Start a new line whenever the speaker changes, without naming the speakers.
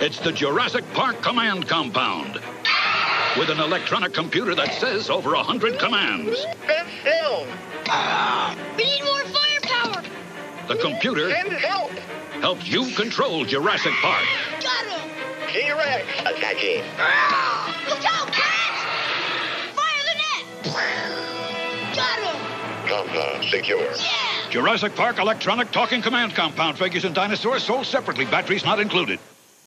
It's the Jurassic Park Command Compound. With an electronic computer that says over 100 commands.
Best film.
We need more firepower.
The computer
Send help.
helps you control Jurassic Park.
Got him.
T-Rex attacking.
Look out, Brett! Fire the net. Got him.
Compound secure.
Yeah.
Jurassic Park Electronic Talking Command Compound. Figures and dinosaurs sold separately. Batteries not included.